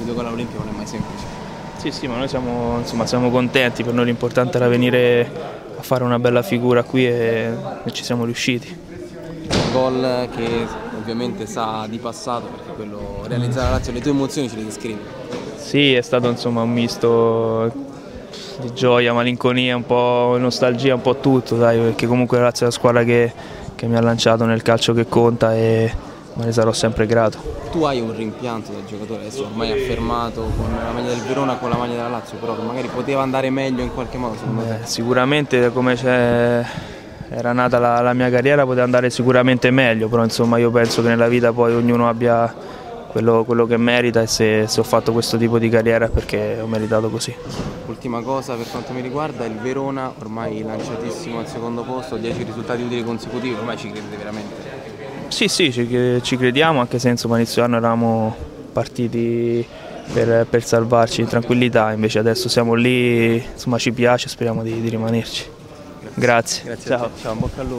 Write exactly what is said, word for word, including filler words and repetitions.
due gol all'Olimpia non è mai semplice. Sì, sì, ma noi siamo, insomma, siamo contenti, per noi l'importante era venire a fare una bella figura qui e, e ci siamo riusciti. Un gol che ovviamente sa di passato, perché quello realizzare la Lazio, le tue emozioni ce le descrivi? Sì, è stato insomma un misto di gioia, malinconia, un po' nostalgia, un po' tutto, dai, perché comunque la Lazio è la squadra che, che mi ha lanciato nel calcio che conta e me ne sarò sempre grato. Tu hai un rimpianto da giocatore, adesso ormai affermato con la maglia del Verona, con la maglia della Lazio, però magari poteva andare meglio in qualche modo secondo te? Eh, sicuramente come era nata la, la mia carriera poteva andare sicuramente meglio, però insomma io penso che nella vita poi ognuno abbia quello, quello che merita e se, se ho fatto questo tipo di carriera è perché ho meritato così. Ultima cosa per quanto mi riguarda, il Verona ormai lanciatissimo al secondo posto, dieci risultati utili consecutivi, ormai ci credete veramente? Sì, sì, ci, ci crediamo, anche se insomma inizio anno eravamo partiti per, per salvarci in tranquillità, invece adesso siamo lì, insomma ci piace, speriamo di, di rimanerci. Grazie. Grazie. Ciao, ciao, bocca al lupo.